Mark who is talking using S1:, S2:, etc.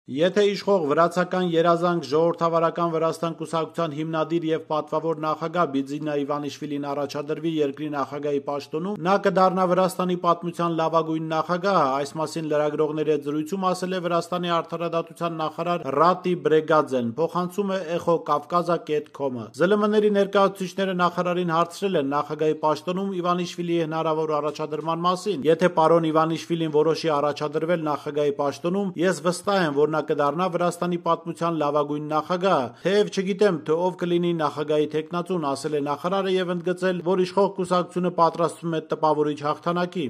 S1: Եթե իշխող վրացական երազանք ժողովրդավարական Վրաստան կուսակցության հիմնադիր եւ պատվավոր նախագահ Բիձինա Իվանիշվիլին առաջադրվի երկրի նախագահի պաշտոնում, նա կդառնա Վրաստանի պատմության լավագույն նախագահը, այս մասին լրագրողների հետ զրույցում ասել է Վրաստանի արդարադատության նախարար Ռատի Բրեգաձեն, փոխանցում է Էխո Կավկազա.com-ը։ ԶԼՄ-ների ներկայացուցիչները նախարարին հարցրել են նախագահի պաշտոնում Իվանիշվիլիի հնարավոր առաջադրման մասին։ Եթե պարոն Իվանիշվիլին որոշի առաջադրվել նախագահի պաշտոնում, ես վստահ եմ, որ նա կդառնա Վրաստանի պատմության լավագույն նախագահը, թեև չգիտեմ, թե ով կլինի նախագահի թեկնածուն, ասել է նախարարը եւ ընդգծել, որ իշխող կուսակցությունը պատրաստվում է տպավորիչ հաղթանակի։